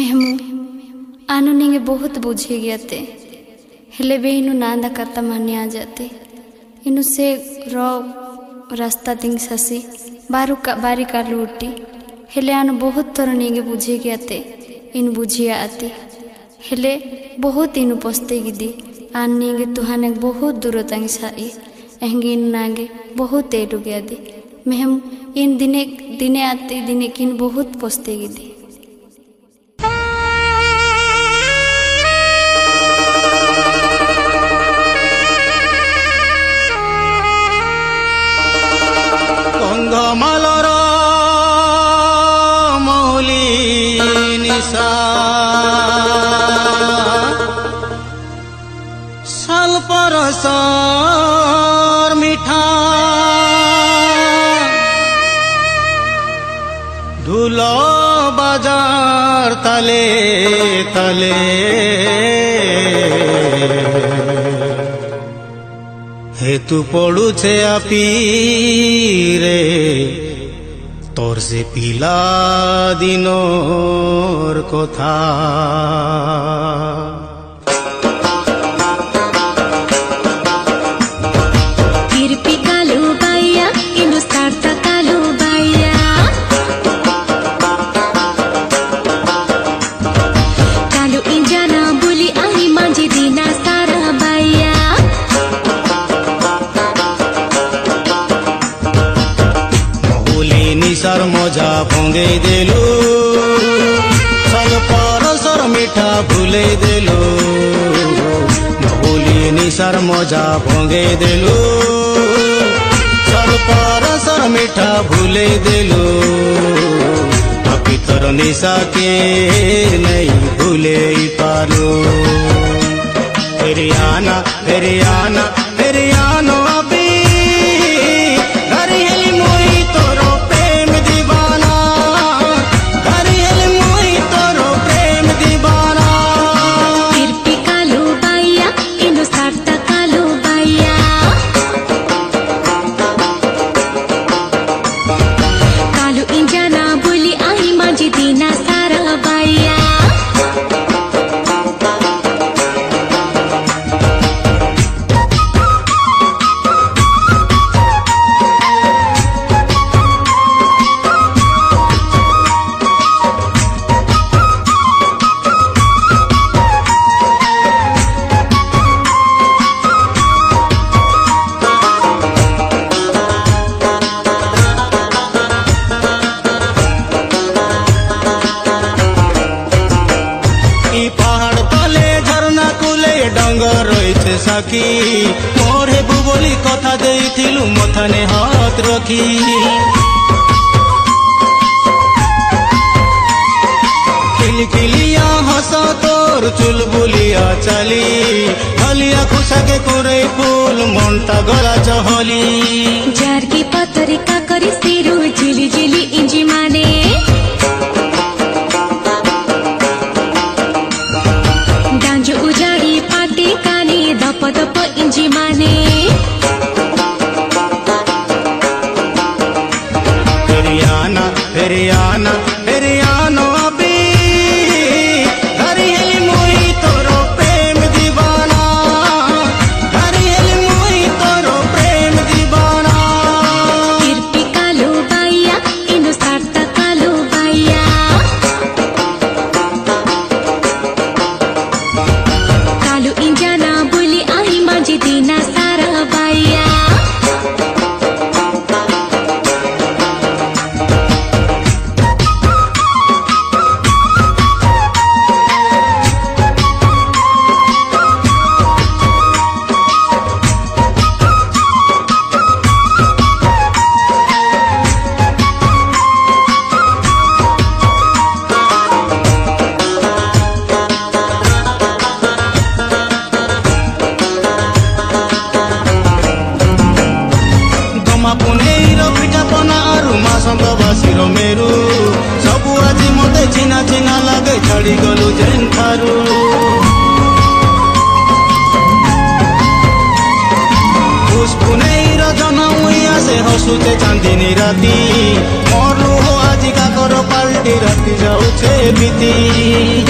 मेहमू आनु निंगे बहुत बुझे गयाते हेले बे इनु नांदा करता माने आ जाते इनु से रो रास्ता तिंग ससी बारी का लूटी हेले आनु बहुत थोर निंगे बुझे गयाते इन बुझिया आती हेले बहुत इनु पस्ते गिदी आन निंगे तुहाने बहुत दूर तंग साई एंगे इन नांगे बहुत एडु गया दी मेहम इन दिने आते दिने किन बहुत पस्ते गिदी कंधमालर मौली निशा सालपरसर मिठा धुलो बाजार तले तले हेतु पड़ू छे आपी रे तोर से पिला दिनोर कथा निसार मजा भोंगे देलू साल परसर मिठा भूले देलू भूली निसार मजा भोंगे देलू साल परसर मिठा भूले देलू पितर निशा के नहीं भूले पारू फेरियाना फेरियाना फेरियानो अभी साखी मोर हेबु बोली कथा देइथिलु मथाने हाथ रखी खिलखिलिया हंसा तोर चुलबुलिया चली हलिया खुशा के कोरे फूल मनटा गला चहली जार की पतरी का करी सिरु झिली झिली इंजी माने डांजो उजाड़ी पाटी कानी दप दप इंजी माने फेरियाना फेरियाना फेरियानो अभी हरियली मोई तोरो प्रेम दीवाना हरियली मोई तोरो प्रेम दीवाना किरपी कालू बाइया इनु सार्ता कालू बाइया कालू इंजाना बोली आई मांझी दीना सारा बाइया मेरू सबू आज मते चिना चिना लगे छड़ी गलु जेन थारू खुशबू नहीं रजना मुई आसे हसुचे चांदिनी राती मोरू आज काकर पाल्टी राती जाऊे बीती।